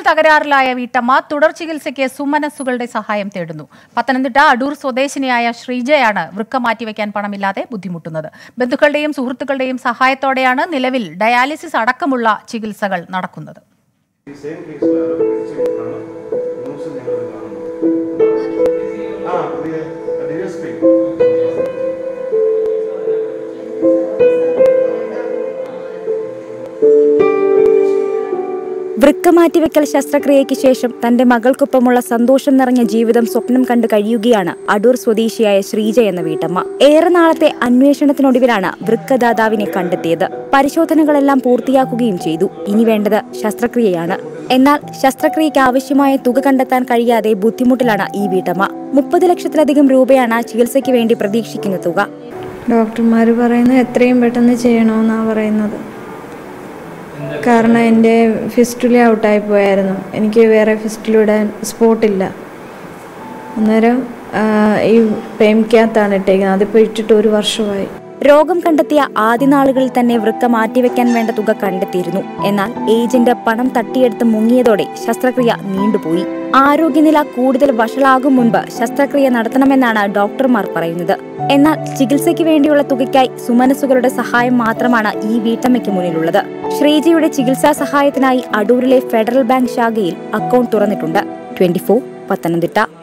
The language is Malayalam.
തകരാറിലായ വീട്ടമ്മ തുടർ ചികിത്സയ്ക്ക് സുമനസ്സുകളുടെ സഹായം തേടുന്നു. പത്തനംതിട്ട അടൂർ സ്വദേശിനിയായ ശ്രീജയാണ് വൃക്ക മാറ്റിവെക്കാൻ പണമില്ലാതെ ബുദ്ധിമുട്ടുന്നത്. ബന്ധുക്കളുടെയും സുഹൃത്തുക്കളുടെയും സഹായത്തോടെയാണ് നിലവിൽ ഡയാലിസിസ് അടക്കമുള്ള ചികിത്സകൾ നടക്കുന്നത്. വൃക്ക മാറ്റിവെക്കൽ ശസ്ത്രക്രിയയ്ക്ക് ശേഷം തന്റെ മകൾക്കൊപ്പമുള്ള സന്തോഷം നിറഞ്ഞ ജീവിതം സ്വപ്നം കണ്ടു കഴിയുകയാണ് അടൂർ സ്വദേശിയായ ശ്രീജ എന്ന വീട്ടമ്മ. ഏറെ നാളത്തെ അന്വേഷണത്തിനൊടുവിലാണ് വൃക്കദാതാവിനെ കണ്ടെത്തിയത്. പരിശോധനകളെല്ലാം പൂർത്തിയാക്കുകയും ചെയ്തു. ഇനി വേണ്ടത് ശസ്ത്രക്രിയയാണ്. എന്നാൽ ശസ്ത്രക്രിയയ്ക്ക് ആവശ്യമായ തുക കണ്ടെത്താൻ കഴിയാതെ ബുദ്ധിമുട്ടിലാണ് ഈ വീട്ടമ്മ. 30 ലക്ഷത്തിലധികം രൂപയാണ് ചികിത്സയ്ക്ക് വേണ്ടി പ്രതീക്ഷിക്കുന്ന തുക. ഡോക്ടർമാർ പറയുന്നത് എത്രയും പെട്ടെന്ന് ചെയ്യണമെന്നാണ് പറയുന്നത്. കാരണം എൻ്റെ ഫിസ്റ്റുല ഔട്ടായി പോയായിരുന്നു. എനിക്ക് വേറെ ഫിസ്റ്റുലിടാൻ സ്പോട്ടില്ല. അന്നേരം ഈ പേമിക്കകത്താണ് ഇട്ടേക്കുന്നത്. അതിപ്പോൾ ഇട്ടിട്ട് 1 വർഷമായി. രോഗം കണ്ടെത്തിയ ആദ്യ നാളുകളിൽ തന്നെ വൃക്ക മാറ്റിവെക്കാൻ വേണ്ട തുക കണ്ടെത്തിയിരുന്നു. എന്നാൽ ഏജന്റ് പണം തട്ടിയെടുത്ത് മുങ്ങിയതോടെ ശസ്ത്രക്രിയ നീണ്ടുപോയി. ആരോഗ്യനില കൂടുതൽ വഷളാകും മുൻപ് ശസ്ത്രക്രിയ നടത്തണമെന്നാണ് ഡോക്ടർമാർ പറയുന്നത്. എന്നാൽ ചികിത്സയ്ക്ക് വേണ്ടിയുള്ള തുകയ്ക്കായി സുമനസ്സുകളുടെ സഹായം മാത്രമാണ് ഈ വീട്ടമ്മയ്ക്ക് മുന്നിലുള്ളത്. ശ്രീജയുടെ ചികിത്സാ സഹായത്തിനായി അടൂരിലെ ഫെഡറൽ ബാങ്ക് ശാഖയിൽ അക്കൗണ്ട് തുറന്നിട്ടുണ്ട്. 24 പത്തനംതിട്ട.